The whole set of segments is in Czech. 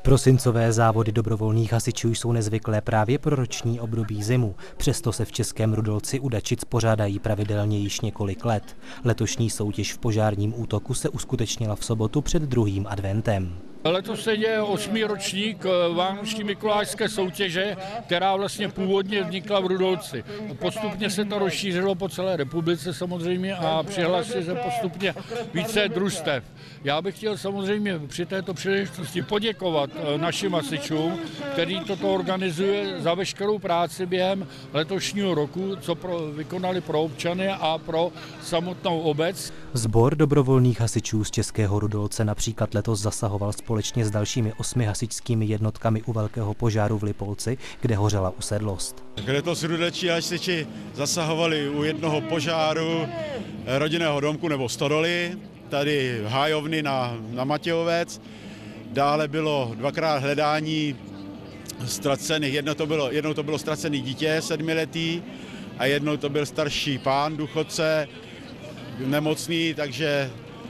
Prosincové závody dobrovolných hasičů jsou nezvyklé právě pro roční období zimu, přesto se v Českém Rudolci u Dačic pořádají pravidelně již několik let. Letošní soutěž v požárním útoku se uskutečnila v sobotu před druhým adventem. Letos se děje 8. ročník vánoční mikulášské soutěže, která vlastně původně vznikla v Rudolci. Postupně se to rozšířilo po celé republice samozřejmě a přihlásili se postupně více družstev. Já bych chtěl samozřejmě při této příležitosti poděkovat našim hasičům, který toto organizuje za veškerou práci během letošního roku, co vykonali pro občany a pro samotnou obec. Sbor dobrovolných hasičů z Českého Rudolce například letos zasahoval společně s dalšími 8 hasičskými jednotkami u velkého požáru v Lipolci, kde hořela usedlost. Letos rudolčí hasiči zasahovali u jednoho požáru rodinného domku nebo stodoly, tady hájovny na Matějovec. Dále bylo dvakrát hledání ztracených, jednou to bylo ztracený dítě 7letý a jednou to byl starší pán, důchodce, nemocný, takže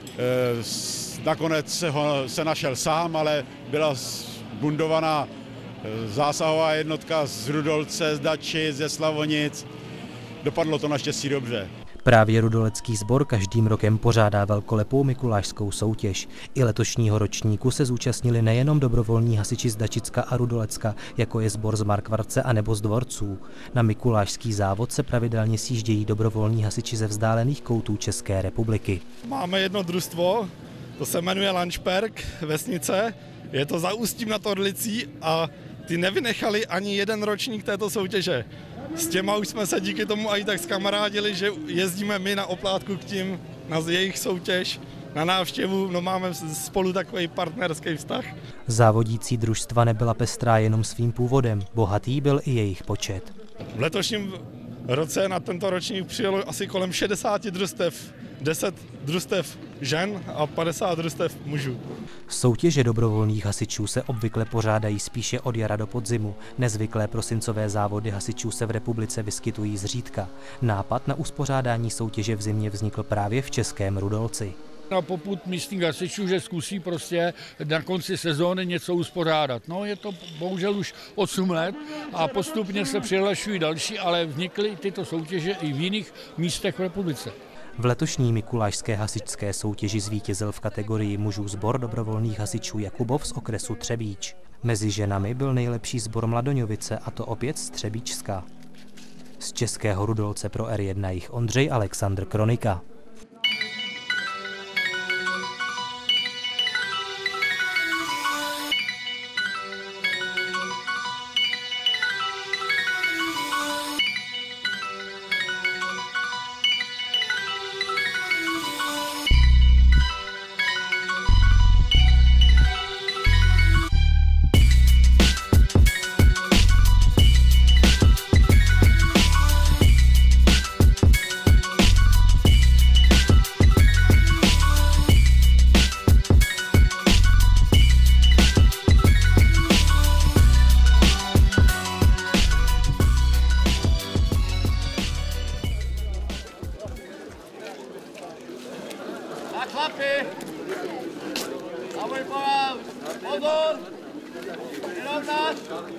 nakonec se našel sám, ale byla bundovaná zásahová jednotka z Rudolce, z Dačic, ze Slavonic. Dopadlo to naštěstí dobře. Právě rudolecký sbor každým rokem pořádá velkolepou mikulášskou soutěž. I letošního ročníku se zúčastnili nejenom dobrovolní hasiči z Dačicka a Rudolecka, jako je sbor z Markvarce a nebo z Dvorců. Na mikulášský závod se pravidelně sjíždějí dobrovolní hasiči ze vzdálených koutů České republiky. Máme jedno družstvo, to se jmenuje Lanšperk, vesnice, je to za Ústím nad Orlicí a ty nevynechali ani jeden ročník této soutěže. S těma už jsme se díky tomu i tak zkamarádili, že jezdíme my na oplátku k tím, na jejich soutěž, na návštěvu, no máme spolu takový partnerský vztah. Závodící družstva nebyla pestrá jenom svým původem, bohatý byl i jejich počet. V letošním roce na tento ročník přijelo asi kolem 60 družstev, 10 družstev žen a 50 družstev mužů. Soutěže dobrovolných hasičů se obvykle pořádají spíše od jara do podzimu. Nezvyklé prosincové závody hasičů se v republice vyskytují zřídka. Nápad na uspořádání soutěže v zimě vznikl právě v Českém Rudolci. Na popud místních hasičů, že zkusí prostě na konci sezóny něco uspořádat. No, je to bohužel už 8 let a postupně se přihlašují další, ale vznikly tyto soutěže i v jiných místech v republice. V letošní mikulášské hasičské soutěži zvítězil v kategorii mužů sbor dobrovolných hasičů Jakubov z okresu Třebíč. Mezi ženami byl nejlepší sbor Mladoňovice, a to opět z Třebíčska. Z Českého Rudolce pro R1 jich Ondřej Alexandr Kronika. A chlapi, ahoj pana, pozor, vyrovnat.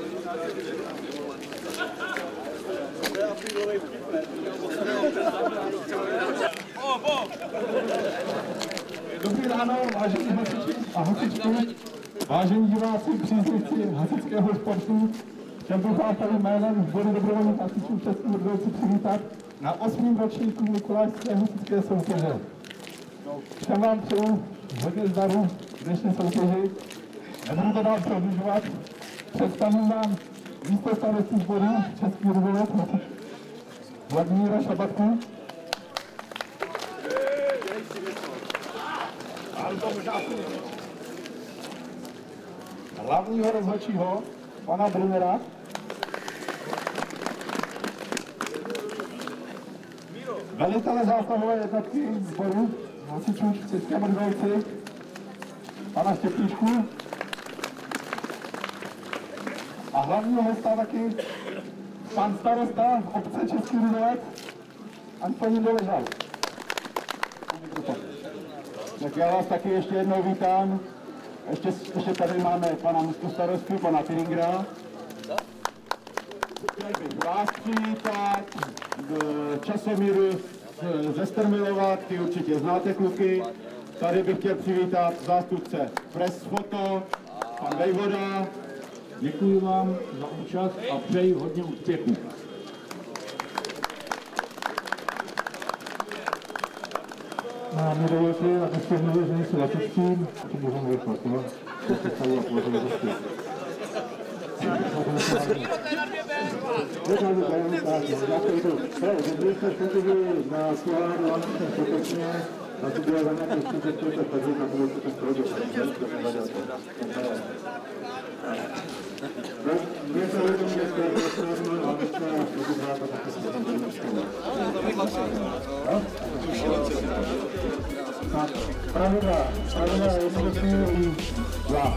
Dobrý ráno, vážení hasiči a hasičky, vážení diváci, příznivci hasičského sportu. Chtěl bych vás tady jménem Sboru dobrovolných hasičů v Českém Rudolci přivítat na 8. ročníku mikulášské hasičské soutěže. Všem vám přeju hodně zdaru v dnešní soutěži. Nebudu to dál prodlužovat. Představím vám místo starostí sboru Český Rudolec Vladimíra Šabatku. Hlavního rozhodčího, pana Brunera. Velitele zásahové jednotky sboru hasičů v Českém Rudolci, pana Štěpíčku. A hlavního hosta taky pan starosta obce Český Rudolec, Antonín Doležal. Tak já vás taky ještě jednou vítám Ještě tady máme pana místostarostu, pana Piringra. Chtěl bych vás přivítat, Časomíru ze Strmilova, ty určitě znáte kluky. Tady bych chtěl přivítat zástupce Press Photo, pan Vejvoda. Děkuji vám za účast a přeji hodně úspěchů. A mě dovolte, abyste mluvili, že nejsou latickým, a to můžeme vychvat, jo? To se staví a položili dosti. Na Slovánu Lančíkem skutečně, a to bylo za nějakých 40 takže na bylo to projekt. Mě se lidem je zkrátka a myška a zkrátka také se tam pravidla je skutečně dva.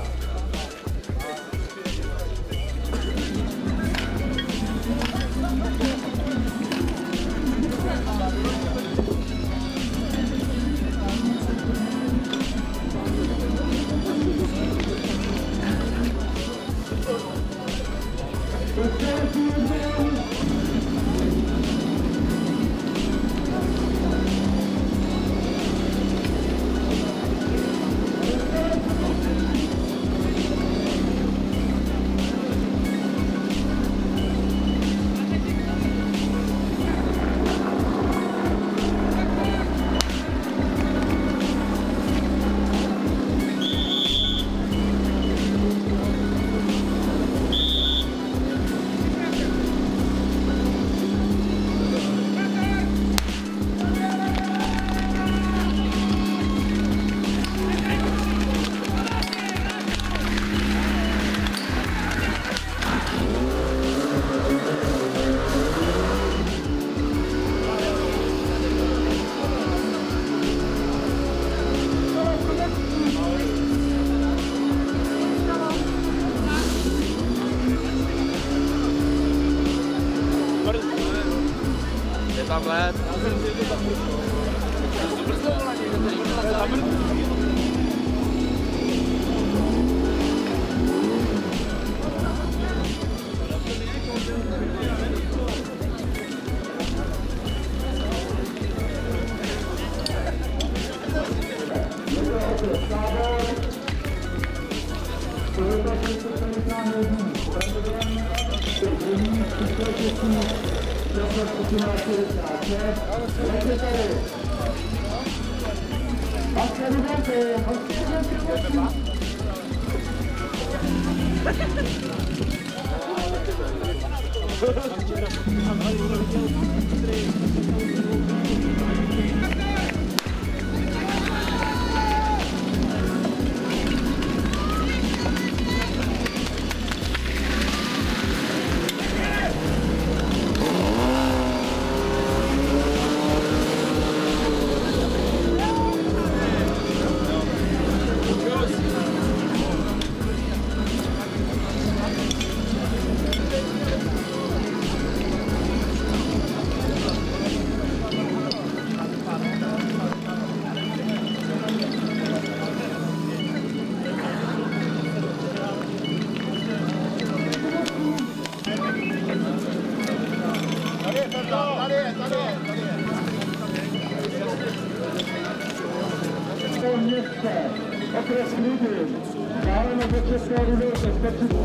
Okres Klídin, dále na České Rudy,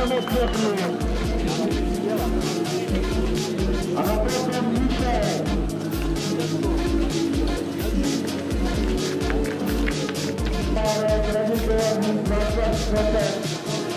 velmi světlý. A na prvním místě máme tradiční Václav Světek.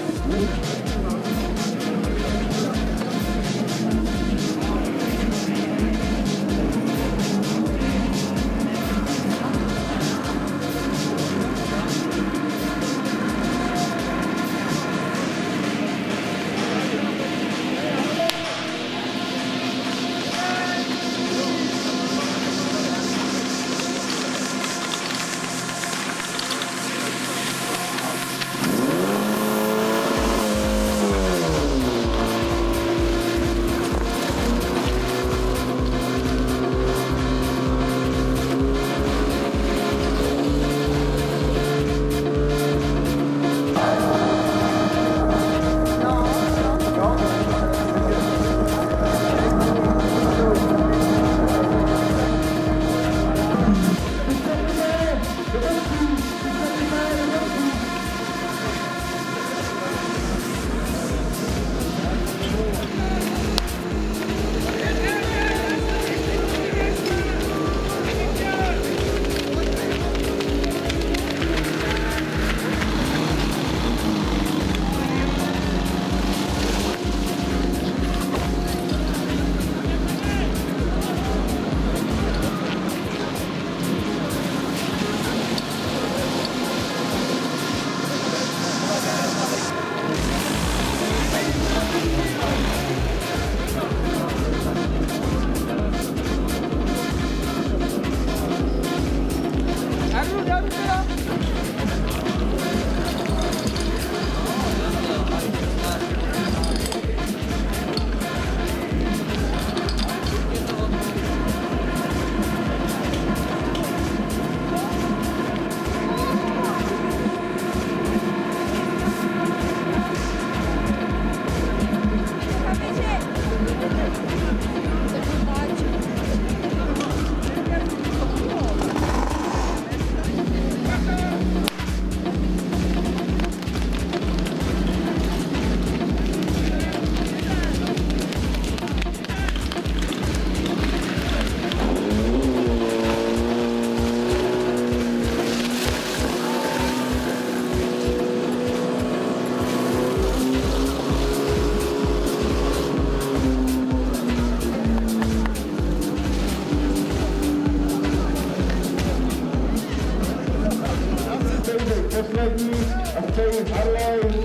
Poslední a stojí Harley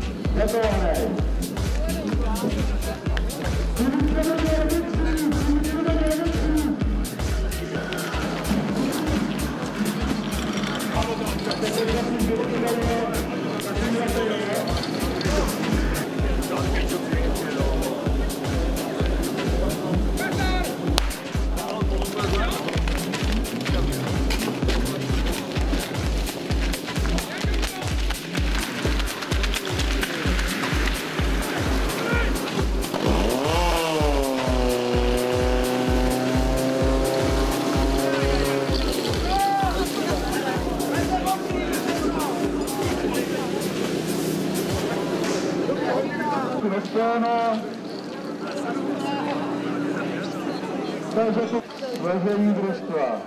Petované. Takže to vlezení družstva.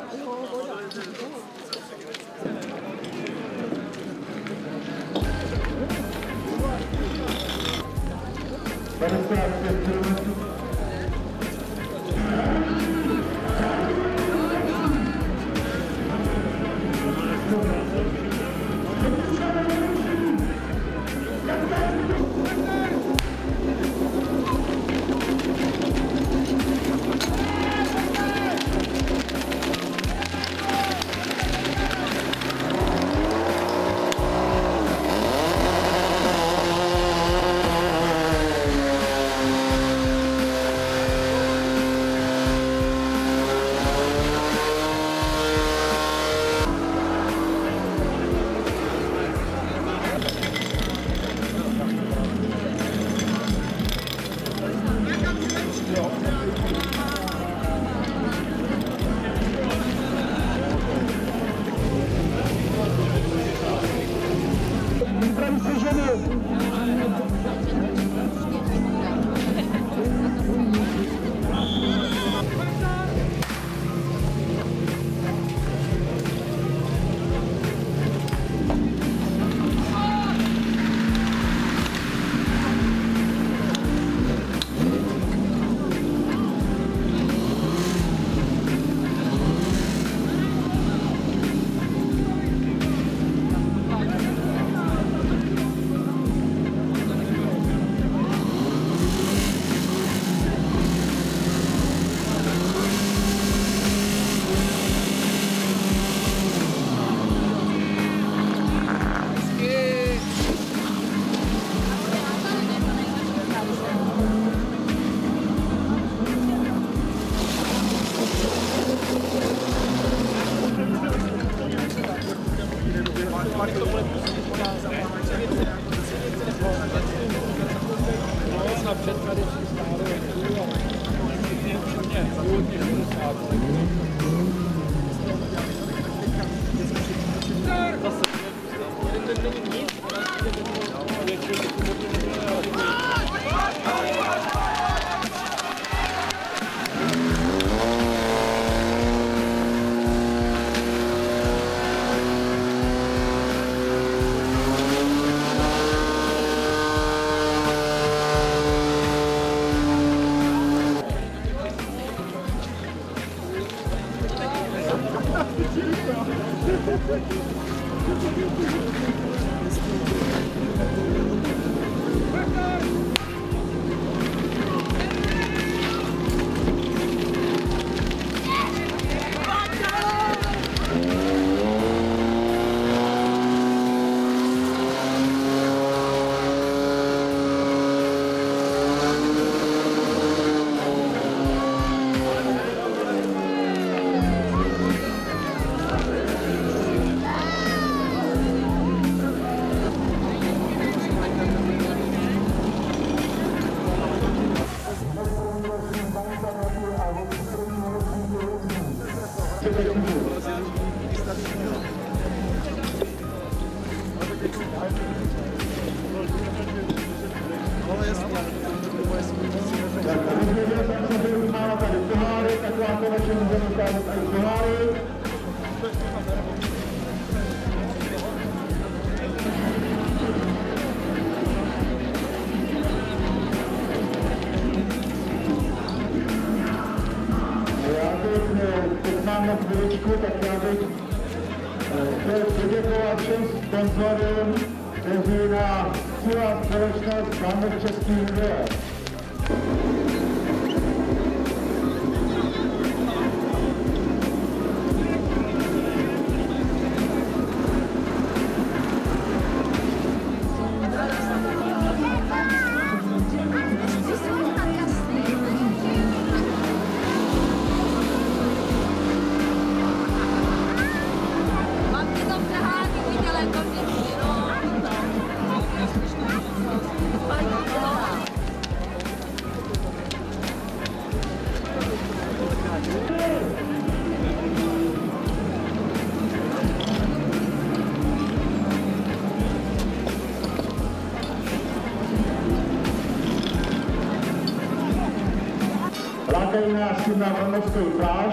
Máme chvíličku, tak já bych chtěl poděkovat všem sponzorům, kteří na celá společnost máme v Českých Lídech. Lákají nás tím na Vrmovskou pláž.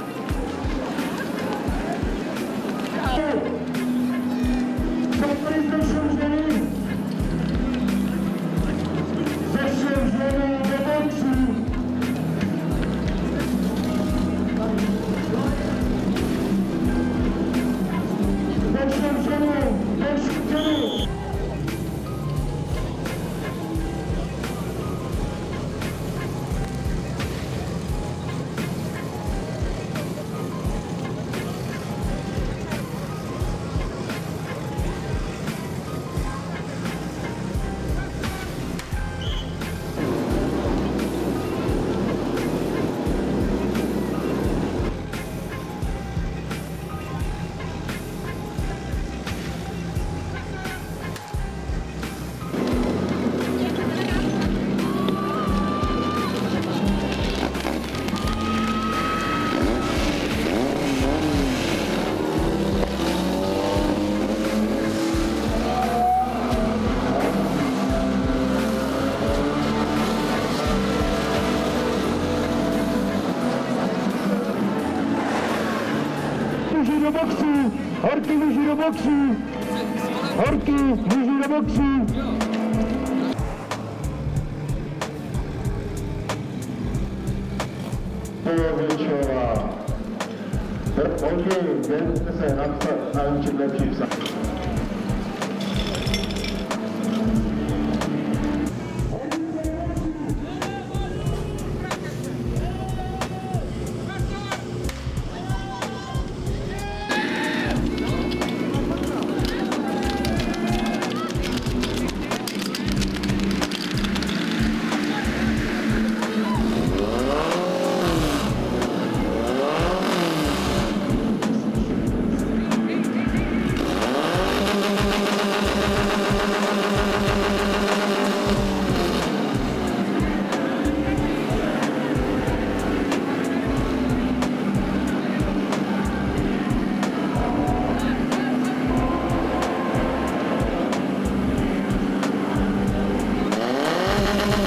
Do boxu! Horky běží do boxu! Horky běží do boxu! Polovičová. Horky, běžte se naučit lepší psa.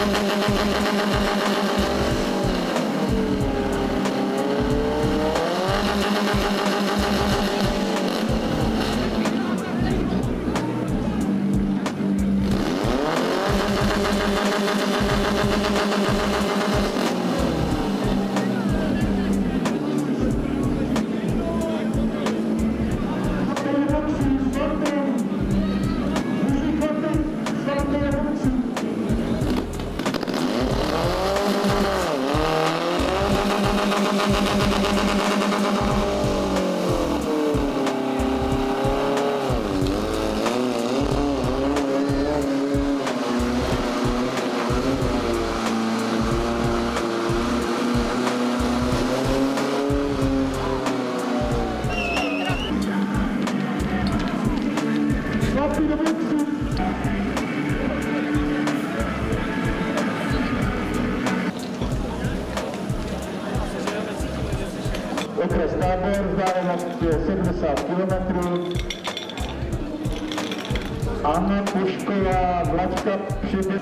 Okres Tábor, vzdálenost je 70 km. Anna Pušková, Vlačka Přiběh.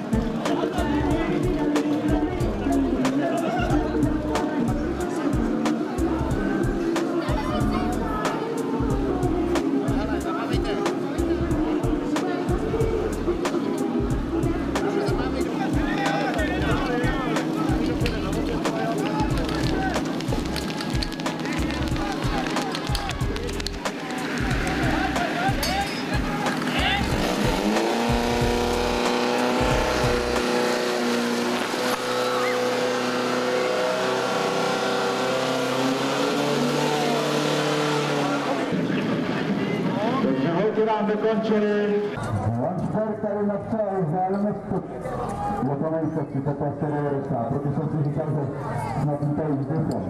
Nám dokončili. Lančberg tady napsal vzdálenost, je to nejsek, 35, proto jsem si říkal, že snad lítají vzduchem.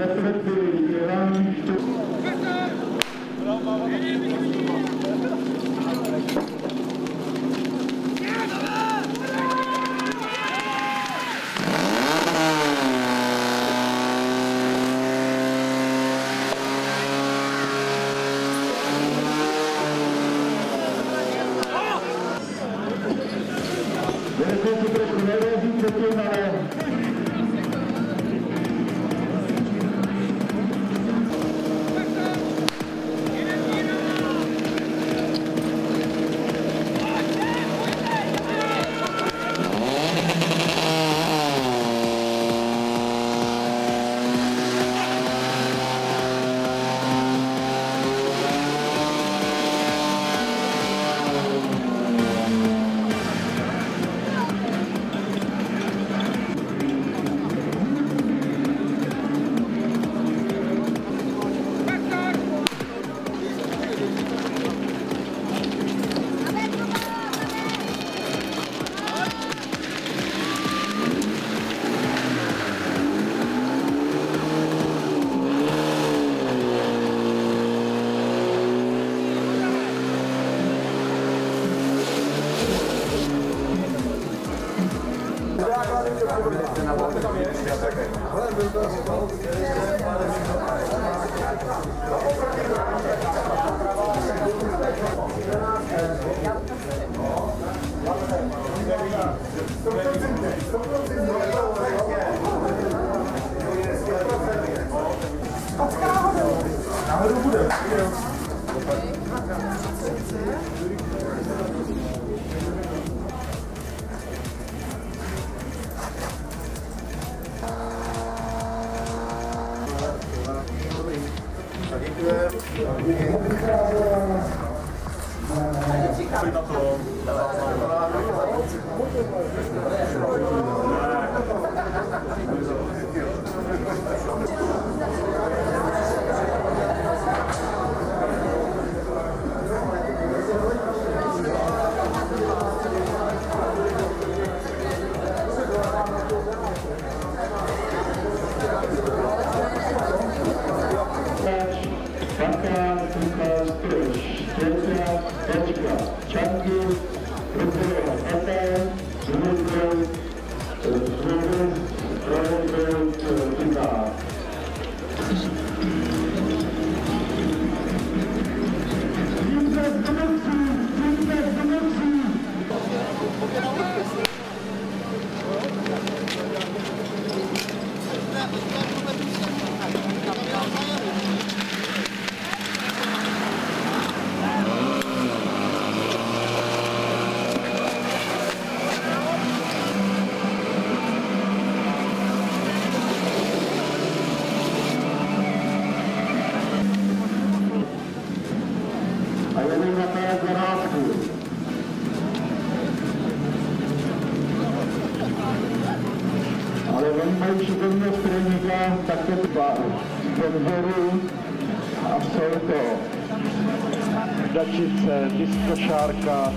Dačice, diskošárka,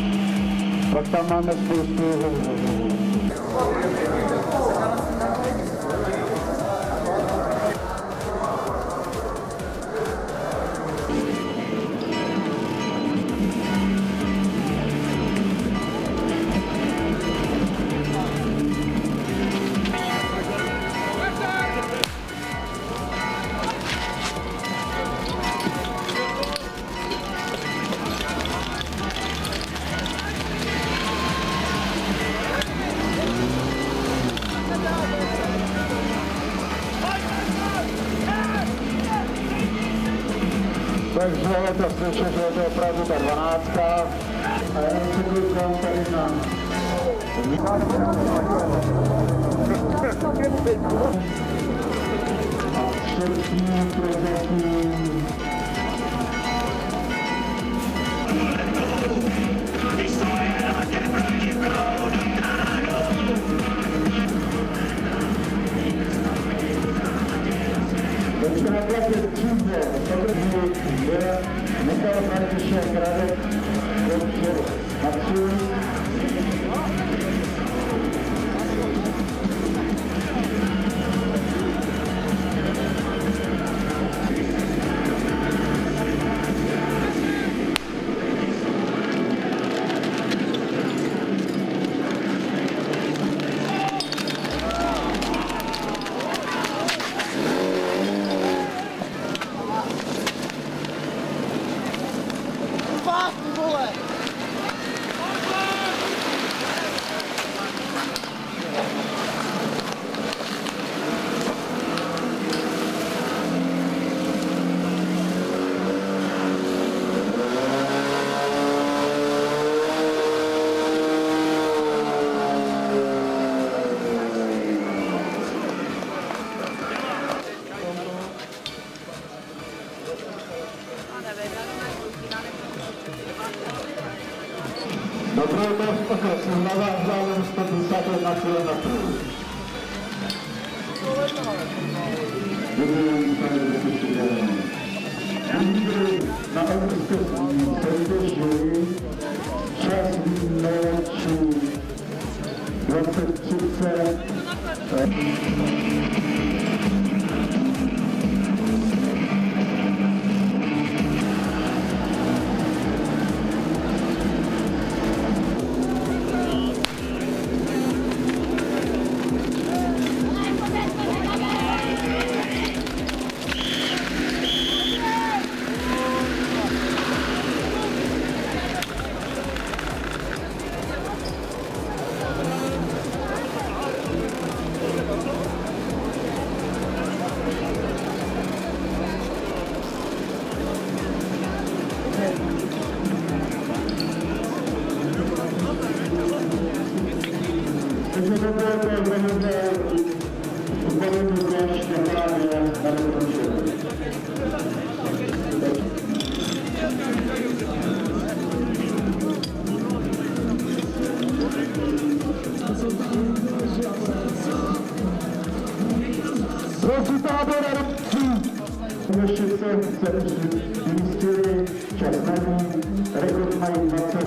pak tam máme spoustu takže to slyšet, že je to opravdu ta 12. A já se koukám tady na všechny prozatím. Teďka na platě Číze, Sobrný, je Michal František Radek, Maxim. okresu na závěr 151 km. Na evropské soutěži čas nejlepší 2030. Ještě se umístili, čas není, rekord mají 20.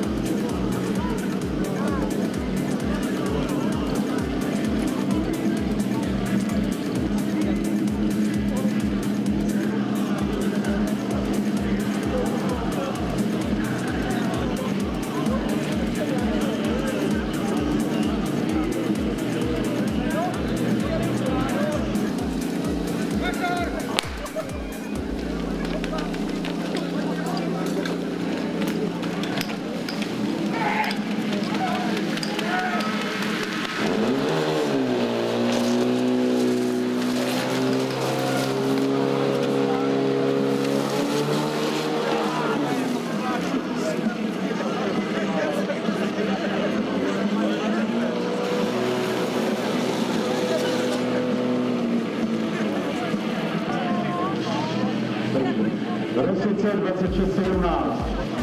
Rosice 2617.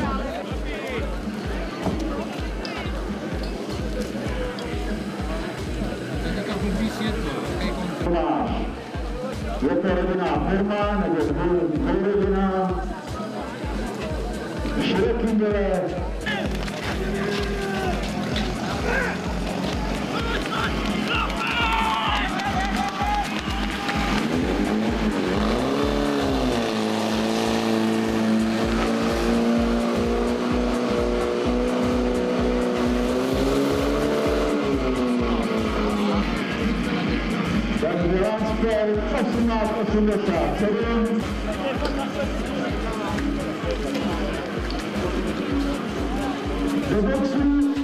Je to rodinná firma nebo dvourodinná? Široký děle. Takže 1887. Do boxu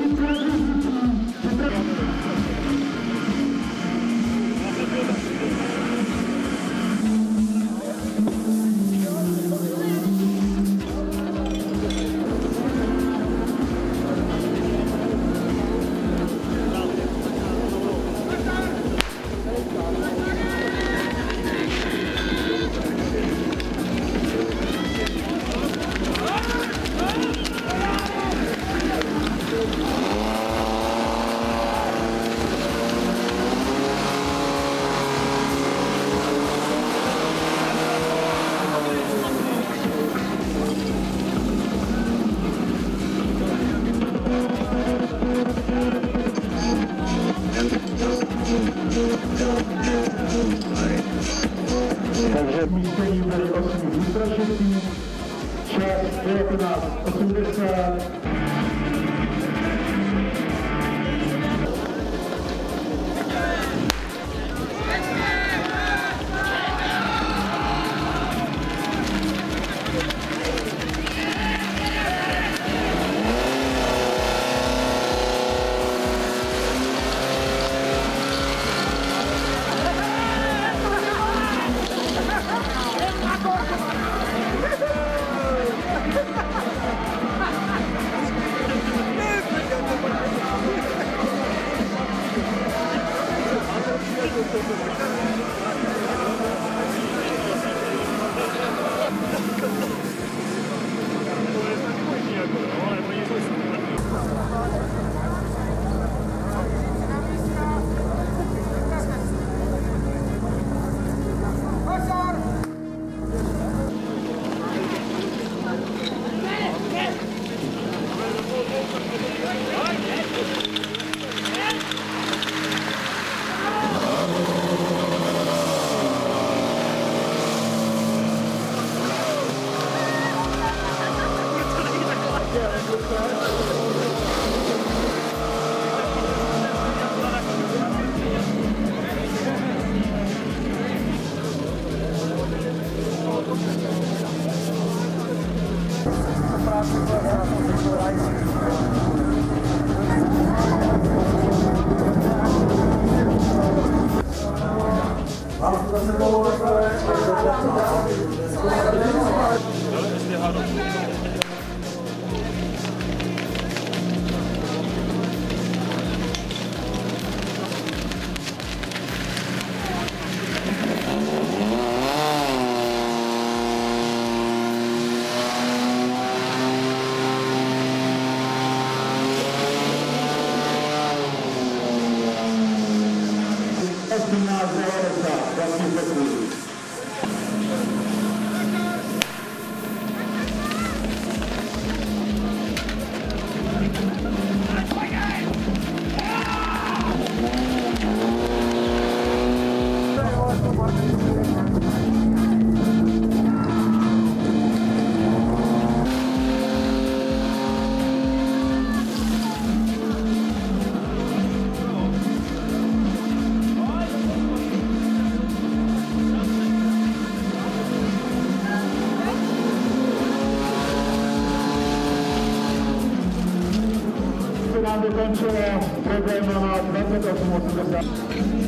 Takže místění byly 8 výstrašení, čas 1980. Dokončilo program na 28.80.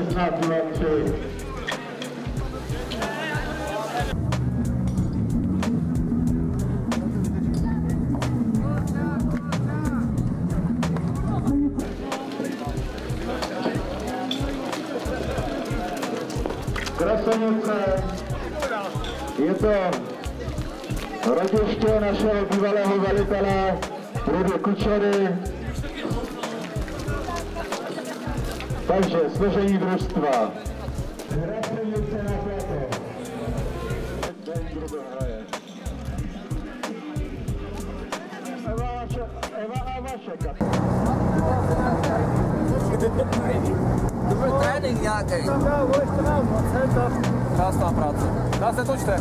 16:03. Krasenice, je to rodiště našeho bývalého velitele Rudy Kučery. Takže složení družstva. Krasenice na plato. Kdo to hraje? Eva a Vašek. To byl trénink nějaký. Krásná práce. Nás netočte.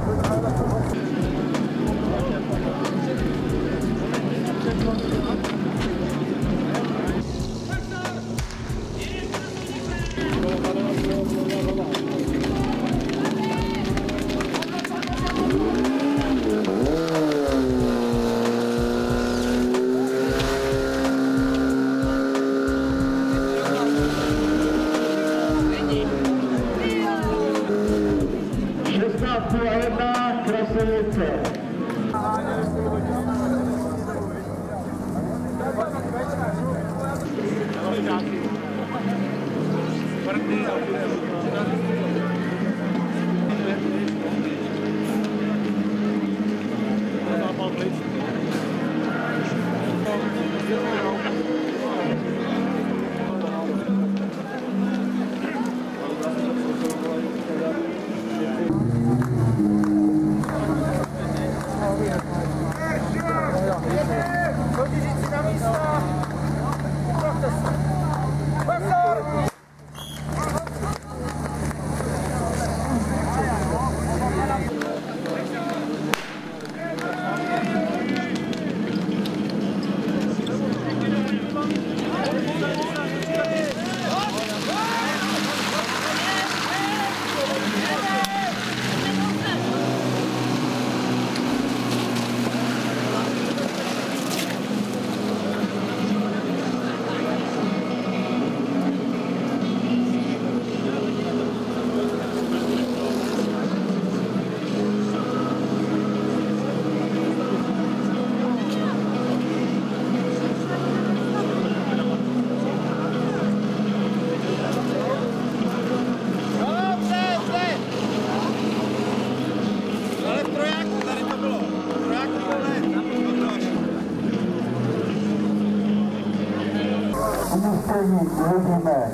Krasenice. Uvidíme.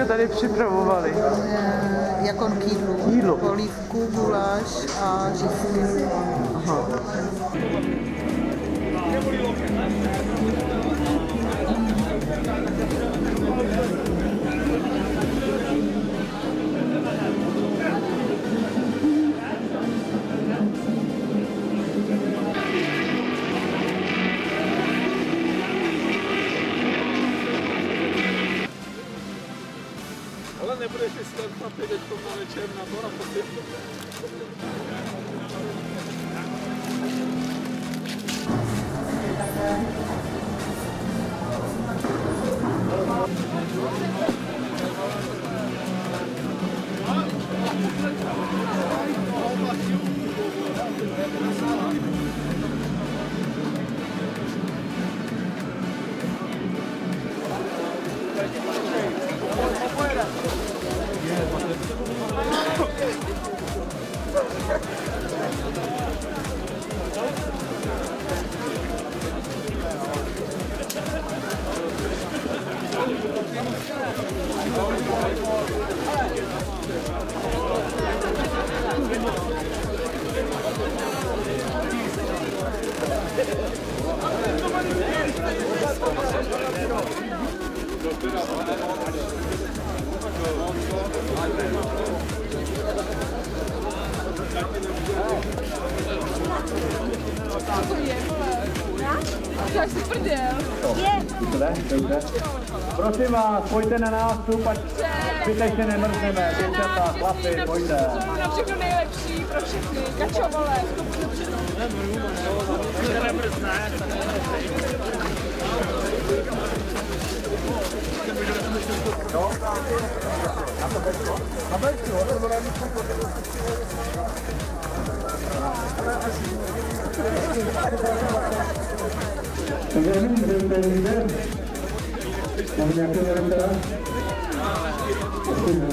jste tady připravovali? Jako k jídlu. Polívku, guláš a řízky. Aha. Ale nebudeš si snad papět teďko na večer na to a posyp. Prosím vás, pojďte na nástup, ať zbytečně nemrzneme. Děvčata, chlapi, pojďte. Na všechno nejlepší pro všechny. Kačovole. Máme nějaké nevím teda? Asi ne.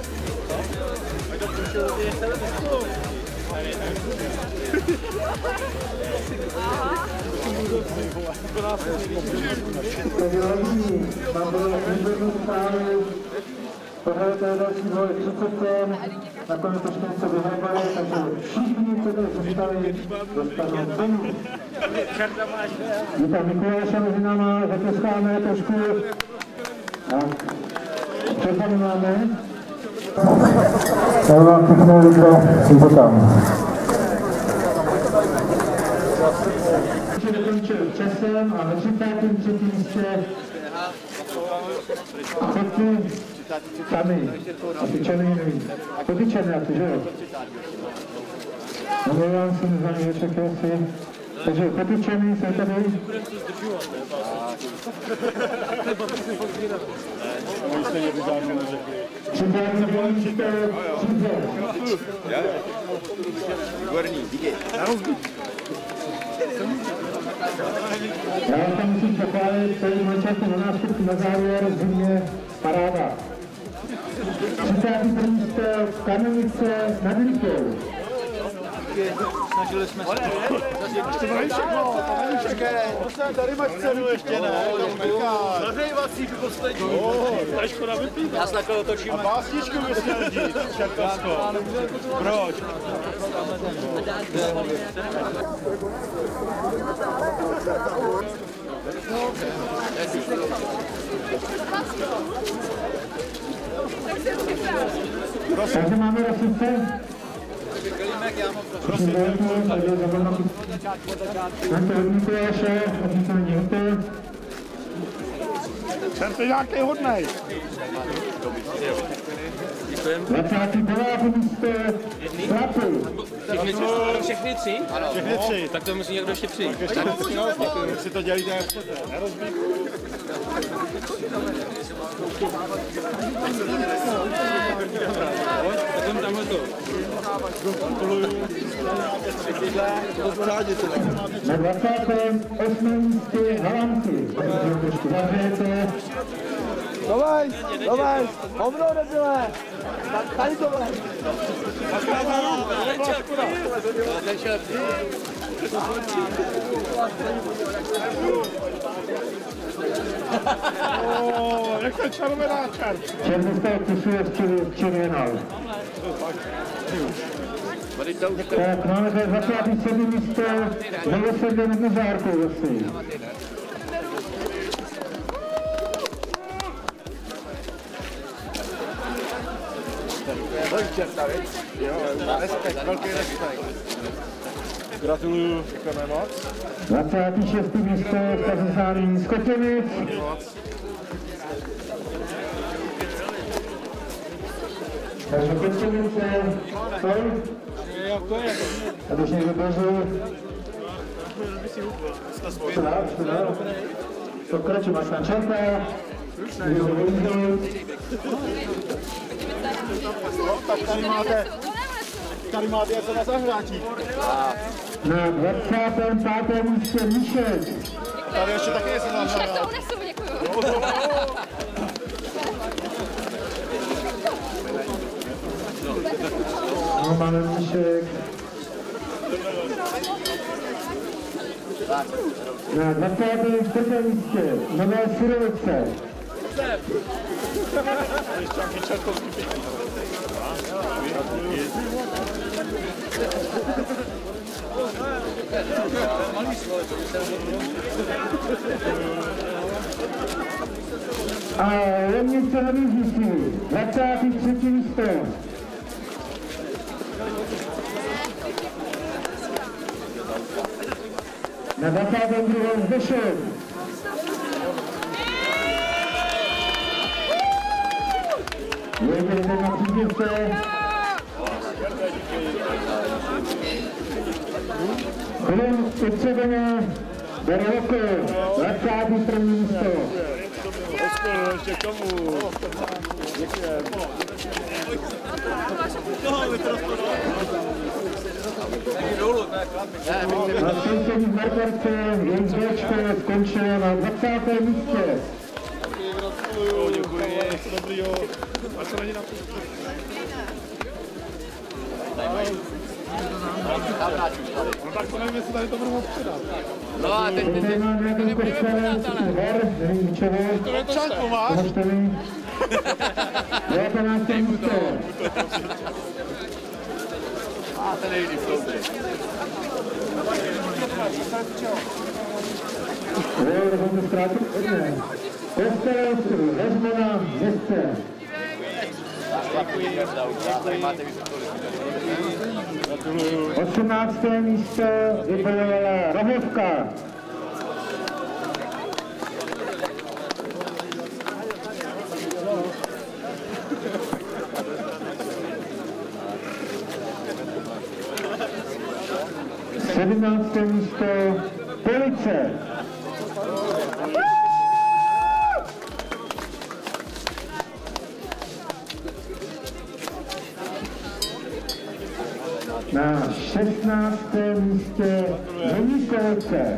Takže vážení, mám bylo výbornou zprávu. Tohle je další dvoj 30 cen. Nakonec ještě něco vyhrábali, takže všichni, co tady zůstali, dostanou cenu. Vítám Mikuláše mezi náma, zatleskáme trošku. Tak, co tady máme? Já vám všechno rychle vypotám. Dokončil časem a ve 33. místě chodci sami. A ty černý neví. To ty černé, ty, že jo? Omlouvám se, neznám Ječek, asi. Takže chodci černý jsou tady. Oni se někdy zároveň neřekli. Výborný, díky. Já vám tam musím pochválit, celý mančáku na nástup na závěr zimě paráda. 31. místo Kamenice nad Lípou. Snažili jsme se. To není všechno, to není všechno. Tady máš cenu ještě, ne? Zahřejvací poslední. Trošku na vypít. Já se takhle otočím. A básničku bys měl dít, Čertovsko. Proč? Takže máme rasnice. Prosím, Jsem to nějaký hodnej. 29. místo Slapy. Všechny tři? Ano. Všechny tři. Tak to musí někdo ještě přijít. Jak si to dělíte, jak chcete. Nerozbík. Tak tamhle to. Na 28. místě Halanci. Trošku zavřejete. Dovej, hovno nebyle. Tady to vole. jak se červená čert? Červená kusuje červená. Tak máme tady 27. místo, Novosledě nad Nezárkou zase. Velký respekt. Gratuluju, děkujeme moc. 26. místo, Kazachstán Skočenic. Takže Kočenice, stoj. A když někdo běží. Pokračuj, máš tam čerta. Tady máte něco na zahřátí. Na 25. místě Míšek. Tady ještě taky něco na zahřátí. To unesu, děkuju. No, máme Míšek. Na 24. místě Nové Surovice. A Jemnice na Význici, 23. místo. Na 22. Zdešek. Jeďte na příděvce. Kolem Utřebeně Berloko, 21. místo. Ještě k tomu. Děkujeme. Na sousední markerce Jens Bčko skončilo na 20. místě. Děkuji. Dobrýho. A co není na to? No tak to nevím, jestli tady to budu moct přidat. No a teď to nebudeme přidat, ale... Nevím, čeho. Občanku máš? 19. místo. A ten nejde v tom. Můžeme ztrátit hodně. Kostelec, Vezmona, Městce. 18. místo vybojovala Rohovka. Sedmnácté místo Police. Na 16. místě Jeníkovice.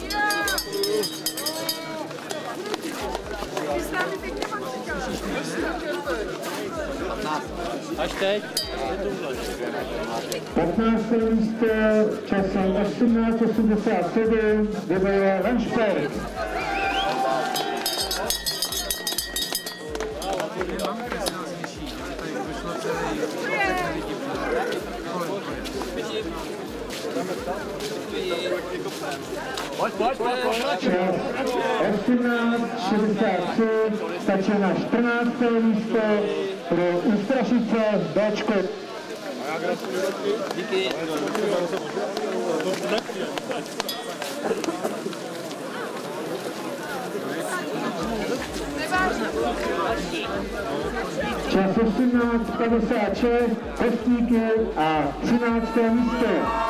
až teď. 15. místo časem 18:87 vybojoval Lanšperk. Čas 18:63 stačil na 14. místo pro Ústrašice Bčko. Díky. Čas 18:56 Kostníky a 13. místo.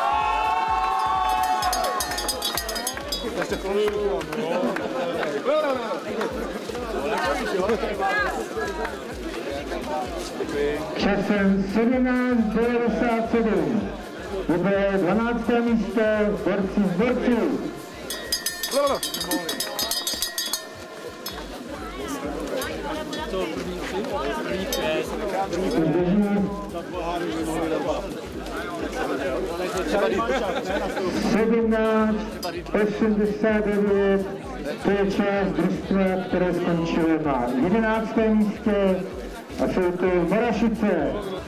Časem 17:97 vybralo 12. místo borci z borců. První 17:89 To je část družstva, které skončilo na 11. místě a jsou to Morašice.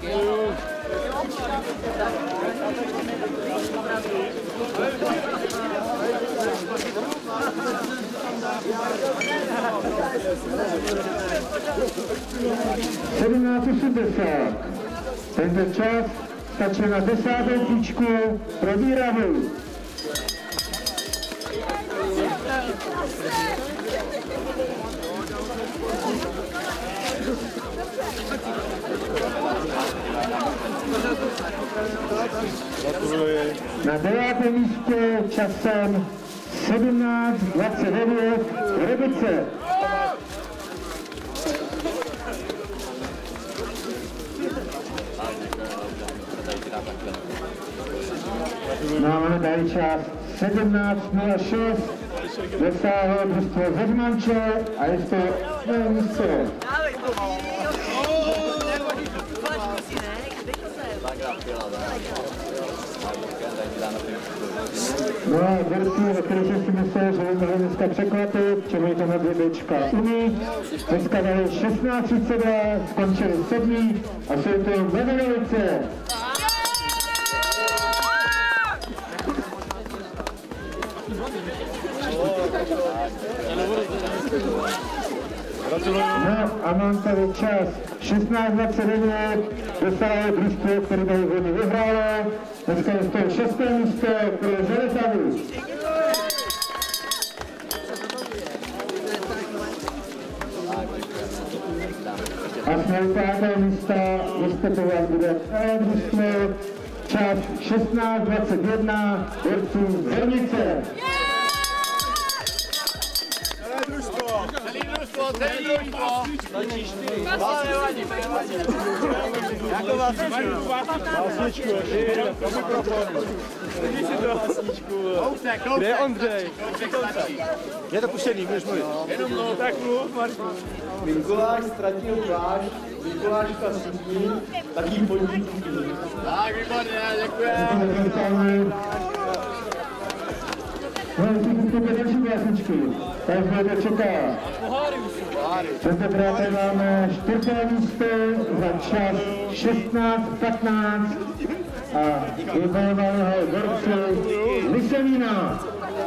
Tento čas stačil na 10. příčku pro výravu. Na 9. místě časem 17:29 Hrebice. Máme tady čas 17:06, dosáhlo družstvo Zeřmanče a je to 8. místo. No a borci, o kterých jsem si myslel, že by mohli dneska překvapit, čemu to na 2 Bčka umí. Dneska dali 16:32, skončili 7. a jsou to Medvědovice. No a mám tady čas 16:29, dosáhlo družstvo, které tady hodně vyhrálo. Dneska je to 6. místo pro Želetavu. A jsme u 5. místa vystupovat bude družstvo, čas 16:21, borců Zrnice. Jako vlastničku, kde je Ondřej? Je to puštěný, můžeš mluvit. Jenom tak mluv, Marku. Mikuláš ztratil plášť, Mikuláš Kasíkní, taký podík. Tak, výborně, děkuji. No, to je další vlastničky, takže to čeká. Tentokrát máme 4. místo za čas 16:15 a vybojoval ho borci Lyselína.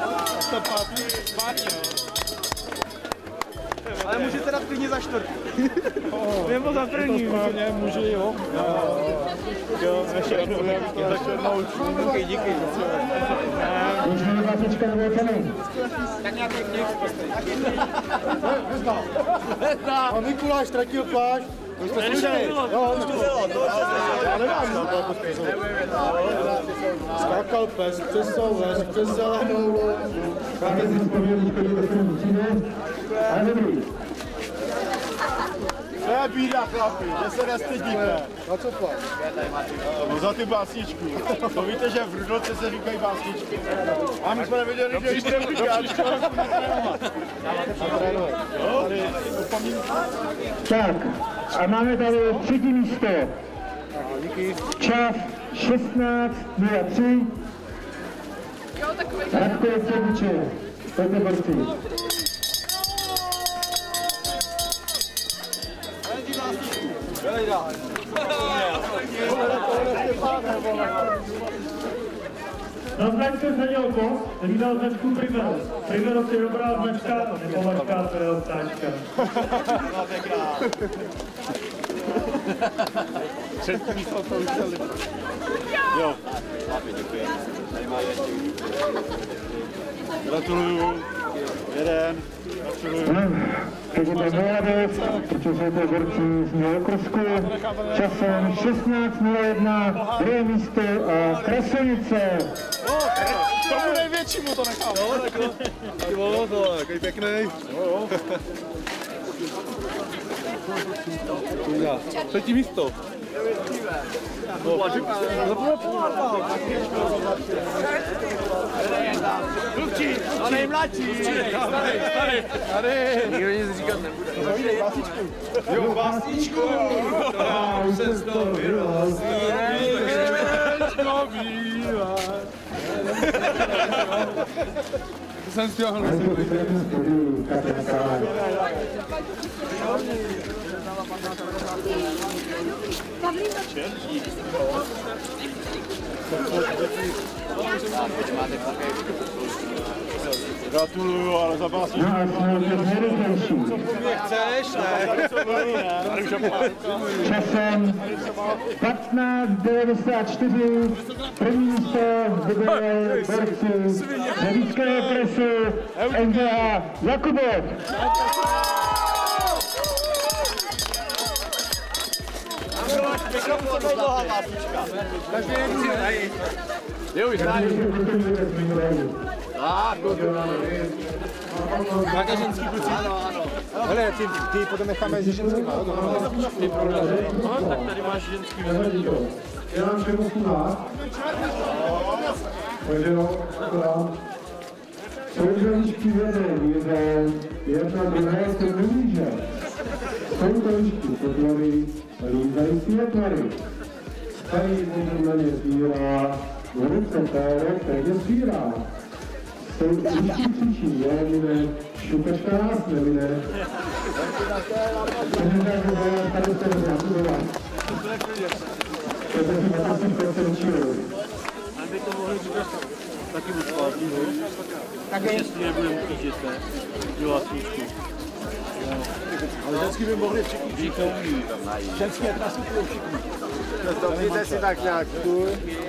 Ale můžete dát klidně za 4. Nebo za první. Můžu, jo. Jo, ještě jednou. Díky. Už máme vlastnička nové ceny. Tak nějaký knih. A Mikuláš ztratil plášť. Už to slyšeli. Jo, už to bylo. Já nemám. Skákal pes přes soules, přes zelenou. Máte si vzpomínat, že to musíme. A dobrý. To je bída, chlapi, že se nestydíte. Na co plán? No za ty básničku. To víte, že v Rudolce se říkají básničky. A my jsme nevěděli, že jste říkat. Tak, a máme tady 3. místo. Čas 16:03. Radko Cebuče, pojďte borci. Na značce Zedělko, který dal značku Primero. Primero je dobrá značka, nepovažká svého ptáčka. Třetí místo to už celý. Jo. Děkuji. Tady má ještě. Gratuluju. Jeden. Takže to je Mladec, protože jsou to borci z Mělokrsku, časem 16:01, 2. místo a Krasenice. Tomu největšímu to nechám. Jo, takhle. Jo, to je takový pěknej. Jo. 3. místo. Klubčí, no nejmladší. Tady. Nikdo nic říkat nebude. Jo, básničku. Tam se z toho vyrostí. Jsem stěhoval. Gratuluju, ale za básník. Co po mě chceš, ne? Časem 15:94 první místo vybere borci z Řevíčského okresu NDA Jakubov. Máte ženský kluci? Hele, ty potom necháme se ženskýma. Tak tady máš ženský. Já mám všemu zkumat. Takže no, soutěžky vedení je to druhé soutěže. Jsou to lišky potvory, lízají světvory. Starý muž na ně sbírá, ruce pérek teď sbírá. Jsou lišky křičí, jelmine, šukačka nás nemine. Tady se rozhodovat. To je taky 20% čilů. A by to mohli říkat taky buď spátního. Tak jestli nebudeme utížit, ne? Dělat svíčku. Ale ženský by mohli všichni. Ženský je trasy pro všichni. Dobříte si tak nějak tu.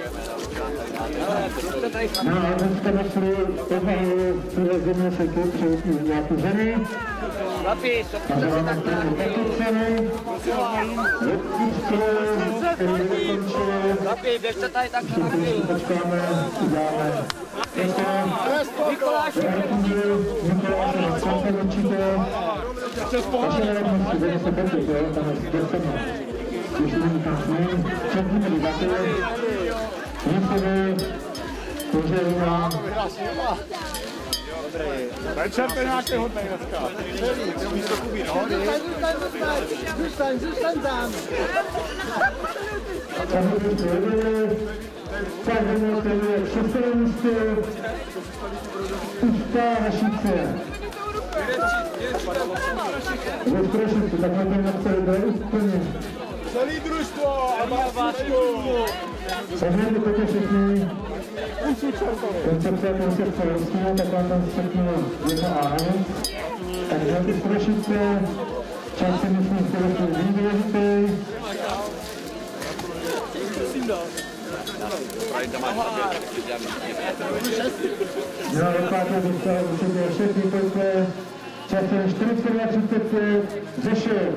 No a dneska našli pomalu přirozeně se koupřit nějakou ženy. Lapis, Takže máme taky ceny. Lapis, běžte tady tak na chvíli. Počkáme, uděláme. Mikuláš, Mikuláš, Santa určitě. Vaše nerovnosti, bude se potit, jo, tam je 10. Když není tam směj, četní tedy taky. Výchovy, kořelina. Večer to nějaký hodnej dneska. Celý, místo Kubí, no. Zůstaň tam. Samozřejmě projedeme. Samozřejmě tady je 6. místo. Ústá Hašice. Ve Strašici, takhle to napsali, to je úplně. Celý družstvo a má váčku. Samozřejmě toto všichni. Koncepce rozsměla, takhle tam všechno jedno a navíc. Takže ty Strašice, čas si myslím, že to je důležitý. Měla vyplátat dostala určitě všechny pojďte. Časem 42:35 Řešil.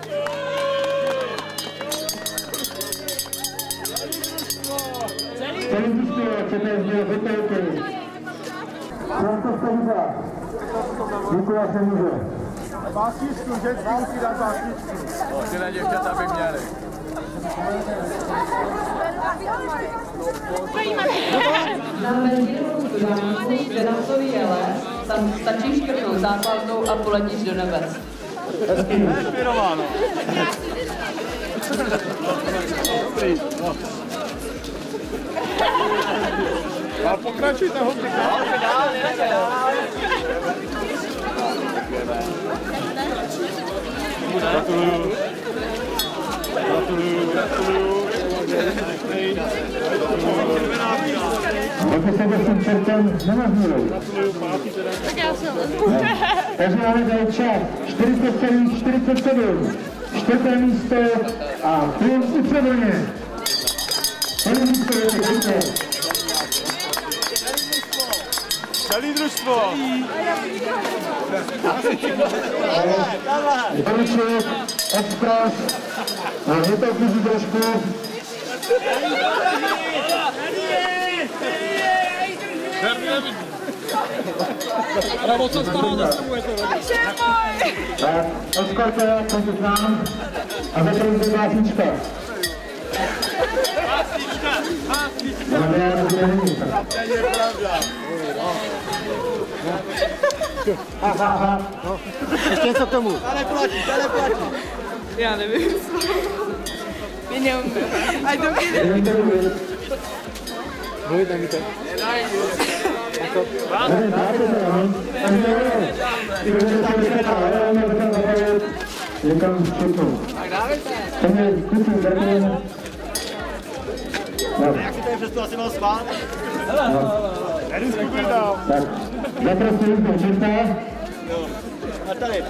Celý družstvo, co tady zbylo vypojky. Francouzka Liza. Mikuláš nemůže. Básničku, ženský musí dát básničku. Tyhle děvčata by měly. Na benzínovou tužánku, která stojí jele, tam stačí škrtnout zápalkou a poletíš do nebes. Hezky. Inspirováno. A pokračujte hodně. Gratuluju. Gratuluju, gratuluju. Jako se dostat čertem nemazňují. Tak já se Takže máme tady čas 40,47. 4. místo a triumf u Přebrně. První místo je Přebrně. Celý družstvo. Doruček, Express. A je to kůží trošku. Rabo, co stále zastavujete? Tak, eskorte, pojďte k nám. A za první básnička. Ještě něco k tomu. Ale platí. Já nevím. My neumím. A dobrý den. Mluvit nevíte. Jak si tady přesto asi mohl spát? Nediskutuj tam. Tak, zaprosím do čerta. A tady.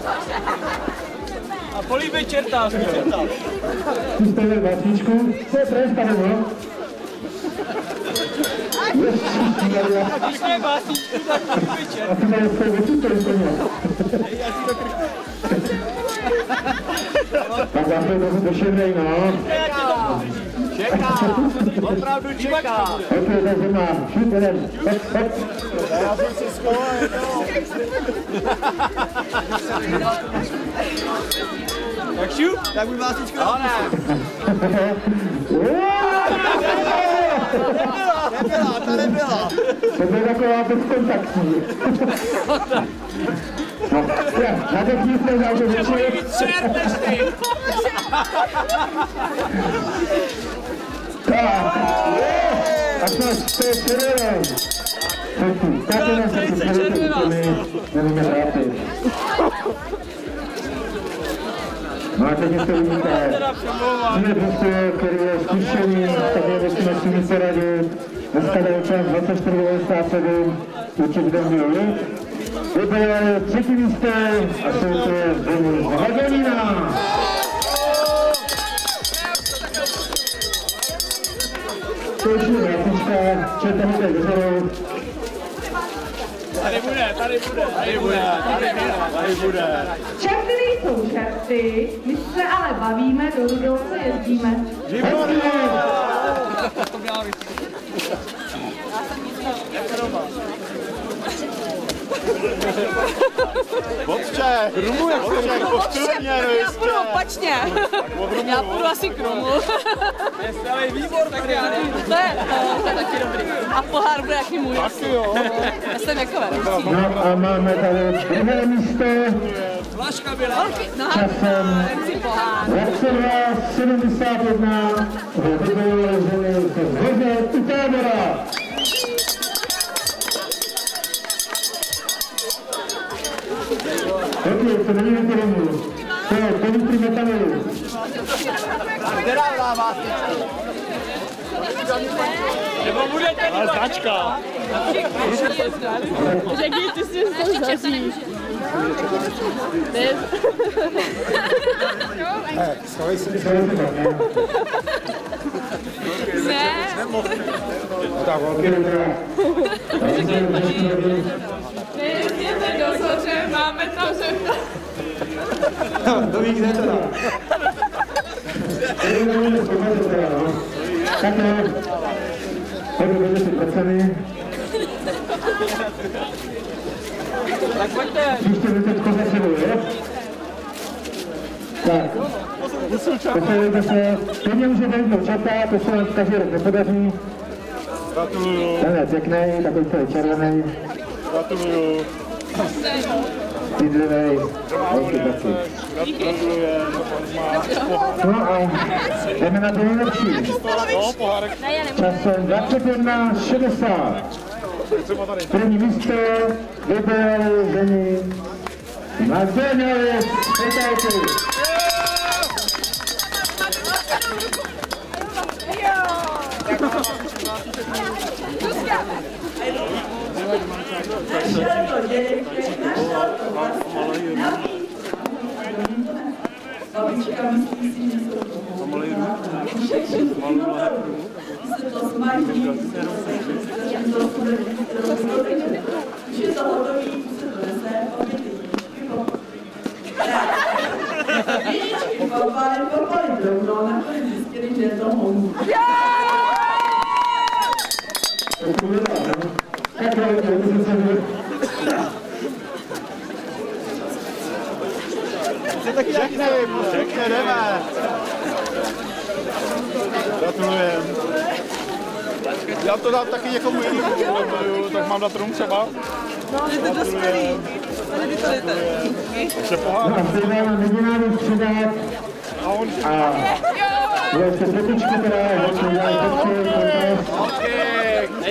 A políbej čerta, čerta. Zkuste vlastničku. Co je trest tady, no? Když mě básničku, tak políbej čerta. Asi tady jste věcí, to je to měl. Já si to krku. Tak já to trochu došednej, no. Čeká, opravdu čeká. Ok, takže mám. Šup jeden. Hop. Já jsem si schoval jednou. Tak šup, tak buď básničku. No ne. Nebyla, ta nebyla. To bude taková bezkontaktní. No, na to chvíli jste vzal to větší. Tak to je červený. Tak to je červený. Nevíme vrátit. No a teď něco vidíte. Jsme prostě, který je zkušený, takže musíme si mi poradit. Dneska jde čas 24:97, určitě kdo byl lid. Vybojovali třetí místo a jsou to Denis Hagelina. Touční vrátnička, čertami tady dozorou. Tady bude. Čerty nejsou čerty, my se ale bavíme, do Rudolce jezdíme. Výborně! Bobče, postupně, já půjdu opačně. Já půjdu asi k Romu. Je výbor, tak já nevím. To je taky dobrý. A pohár bude jaký můj. Taky jo. Já jsem jako vedoucí. No a máme tady druhé místo. Flaška byla. Časem 22:71 vybojovali Zdeněk Utábora. Ok, to není vypěrení. To je politry metanoru. Která dává? Nebo bude tady značka? Řekni, ty si to zasíš. Schovej si Ne. tak, velký dobrá. Jděte dozoře, máme tam řeka. To ví, kde to dá. Tak jo. Pojďme do 10%. Tak pojďte. Příště desetko za sebou, jo? Tak. Posledujte se. Klidně můžete jít do čata, to se vám každý rok nepodaří. Gratuluju. Ten je pěknej, takový to je červený. Gratuluju. Cítlivej. Velký taky. Gratulujem. No a jdeme na to nejlepší. No, pohárek. Časem 21:60. První místo vybojovali Zdeněk Mazděnovic. Pětajte. Babička myslí si, že jsou to pomalej se to smaží, když je to hotový, se to nese, Víčky kopali rovnou, nakonec zjistili, že je to hongu. Všechny jdeme. Gratulujem. Já to dám taky někomu jinému, tak mám dát rum třeba. No, je to dospělý. Ale vy to jdete. Ještě pohár. A zbývá mezinárodní předat. A je to potičku, která je hodně dělají kontrast.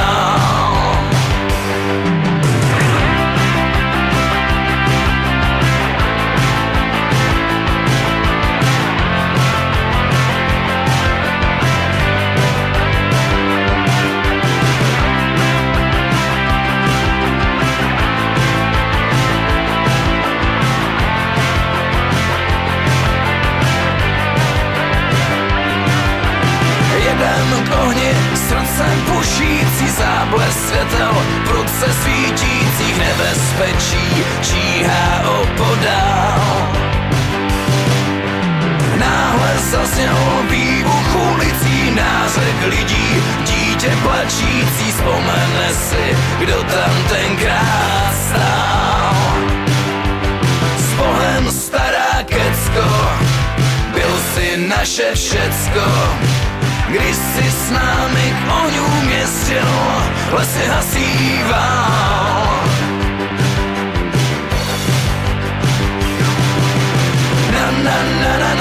stál. K ohni, srdcem pušící záblesk světel, prudce svítících nebezpečí číhá opodál. Náhle zazněl výbuch ulicí, nářek lidí, dítě plačící, vzpomene si, kdo tam tenkrát stál. S Bohem stará Kecko, byl si naše všecko. Když si s námi k ohňům jezdil, lesy hasíval. Na na na na